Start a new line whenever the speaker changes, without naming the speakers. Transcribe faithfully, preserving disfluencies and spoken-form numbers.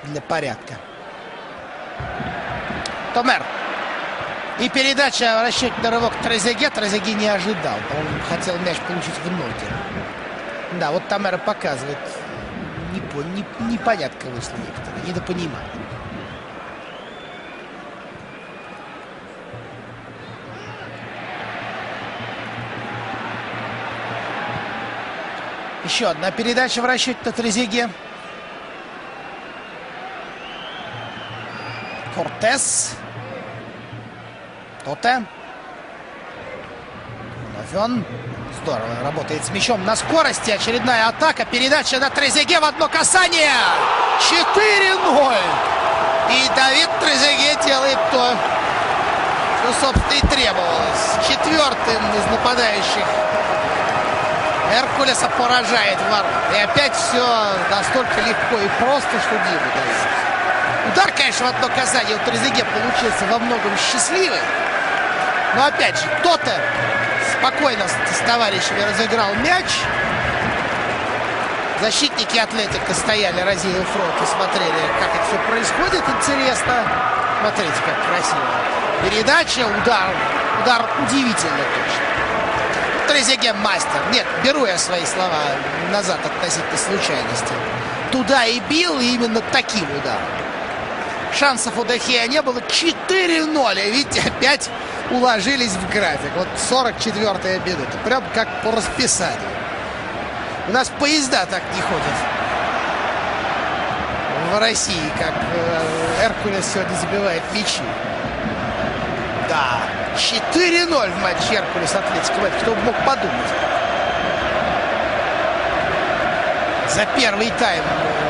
для порядка. Томер. И передача в расчете на рывок Трезеге. Трезеге не ожидал. Он хотел мяч получить в ноги. Да, вот Томер показывает. Непонятка вышла некоторые. Недопонимание. Еще одна передача в расчете на Трезеге. Кортес. Тоте. Вновь он. Здорово работает с мячом на скорости. Очередная атака. Передача на Трезеге в одно касание. четыре ноль. И Давид Трезеге делает то, что, собственно, и требовалось. Четвертым из нападающих Эркулеса поражает ворот. И опять все настолько легко и просто, что диву дается. Удар, конечно, в одно касание у Трезеге получился во многом счастливый. Но опять же, кто-то спокойно с товарищами разыграл мяч. Защитники Атлетика стояли, разъявив рот, и смотрели, как это все происходит. Интересно. Смотрите, как красиво. Передача, удар. Удар удивительно точно. Трезеге мастер. Нет, беру я свои слова назад относительно случайности. Туда и бил, и именно таким ударом. Шансов у Дехея не было. четыре ноль. Видите, опять уложились в график. Вот сорок четвёртая минута. Прям как по расписанию. У нас поезда так не ходят в России, как Эркулес сегодня забивает мячи. Да, четыре ноль в матче Эркулес Атлетико. Кто бы мог подумать. За первый тайм